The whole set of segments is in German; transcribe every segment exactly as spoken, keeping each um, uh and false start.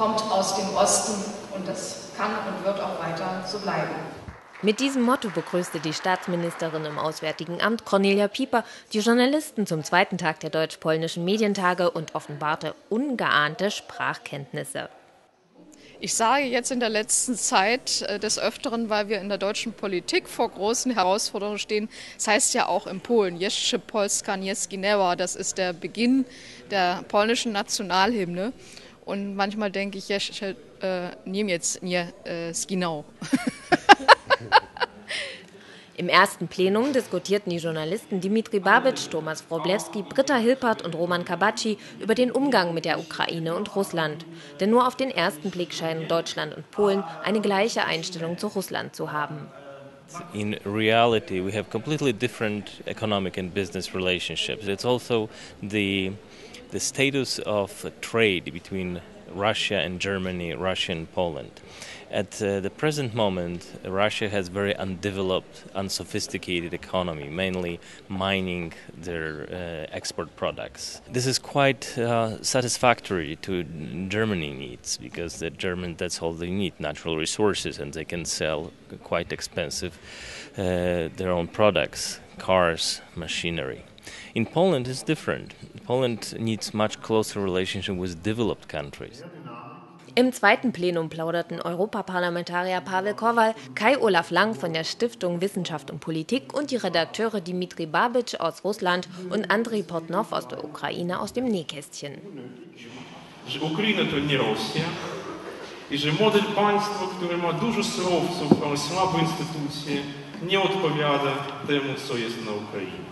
kommt aus dem Osten und das kann und wird auch weiter so bleiben. Mit diesem Motto begrüßte die Staatsministerin im Auswärtigen Amt, Cornelia Pieper, die Journalisten zum zweiten Tag der deutsch-polnischen Medientage und offenbarte ungeahnte Sprachkenntnisse. Ich sage jetzt in der letzten Zeit des Öfteren, weil wir in der deutschen Politik vor großen Herausforderungen stehen. Das heißt ja auch in Polen, Jeszcze Polska nie zginęła, das ist der Beginn der polnischen Nationalhymne. Und manchmal denke ich, Jeszcze äh, Niemiec nie äh, zginął. Im ersten Plenum diskutierten die Journalisten Dimitri Babic, Thomas Wroblewski, Britta Hilpert und Roman Kabaczy über den Umgang mit der Ukraine und Russland. Denn nur auf den ersten Blick scheinen Deutschland und Polen eine gleiche Einstellung zu Russland zu haben. In reality, we have completely different economic and business relationships. It's also the the status of trade between Russia and Germany, Russia and Poland. At uh, the present moment, Russia has very undeveloped, unsophisticated economy, mainly mining their uh, export products. This is quite uh, satisfactory to Germany needs, because the German, that's all they need, natural resources, and they can sell quite expensive uh, their own products, cars, machinery. In Poland, it's different. Poland needs much closer relationship with developed countries. Im zweiten Plenum plauderten Europaparlamentarier Pavel Kowal, Kai-Olaf Lang von der Stiftung Wissenschaft und Politik und die Redakteure Dimitri Babic aus Russland und Andrei Portnov aus der Ukraine aus dem Nähkästchen. Ukraine to nie Rosja i że model państwa, które ma dużo surowców, ale słabe instytucje, nie odpowiada temu, co jest na Ukrainie.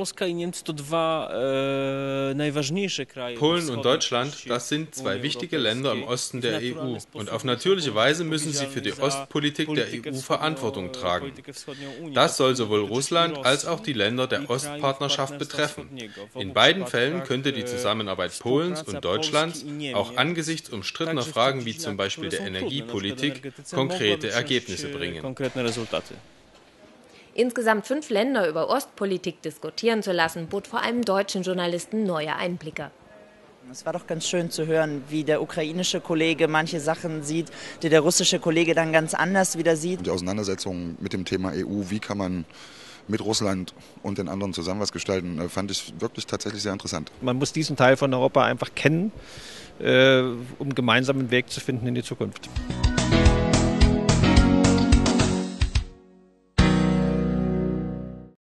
Polen und Deutschland, das sind zwei wichtige Länder im Osten der E U. Und auf natürliche Weise müssen sie für die Ostpolitik der E U Verantwortung tragen. Das soll sowohl Russland als auch die Länder der Ostpartnerschaft betreffen. In beiden Fällen könnte die Zusammenarbeit Polens und Deutschlands auch angesichts umstrittener Fragen wie zum Beispiel der Energiepolitik konkrete Ergebnisse bringen. Insgesamt fünf Länder über Ostpolitik diskutieren zu lassen, bot vor allem deutschen Journalisten neue Einblicke. Es war doch ganz schön zu hören, wie der ukrainische Kollege manche Sachen sieht, die der russische Kollege dann ganz anders wieder sieht. Die Auseinandersetzung mit dem Thema E U, wie kann man mit Russland und den anderen zusammen was gestalten, fand ich wirklich tatsächlich sehr interessant. Man muss diesen Teil von Europa einfach kennen, äh, um gemeinsam einen Weg zu finden in die Zukunft.